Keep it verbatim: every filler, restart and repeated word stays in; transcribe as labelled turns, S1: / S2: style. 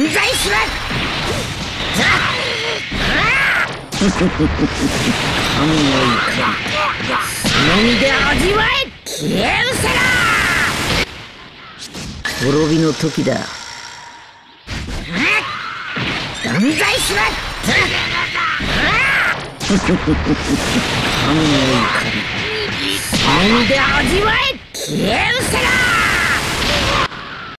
S1: 罪しろ。神の怒り、その身で味わえ。消え失せろ。滅びの時だ。断罪しろ。神の怒り、その身で味わえ。消え失せろ。